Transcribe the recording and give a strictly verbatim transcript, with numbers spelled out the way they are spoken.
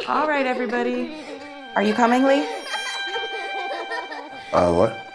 All right, everybody. Are you coming, Lee? Uh, what?